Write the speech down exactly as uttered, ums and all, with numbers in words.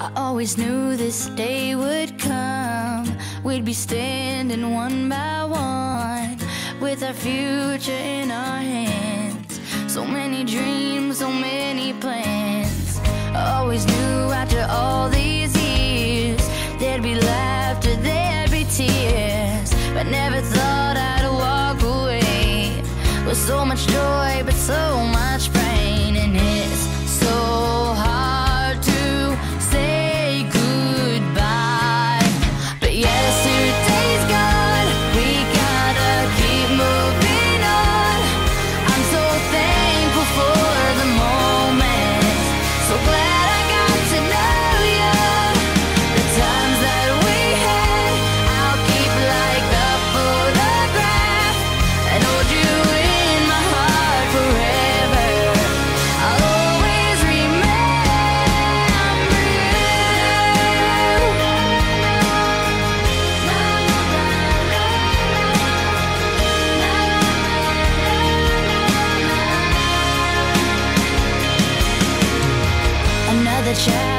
I always knew this day would come. We'd be standing one by one with our future in our hands. So many dreams, so many plans. I always knew after all these years there'd be laughter, there'd be tears, but never thought I'd walk away with so much joy but so much pain. And it's so hard to say goodbye, but yesterday's gone, we gotta keep moving on. I'm so thankful for the moment, so glad I got to know you. The times that we had, I'll keep like a photograph and hold you in my heart forever. I'll always remember you. Another child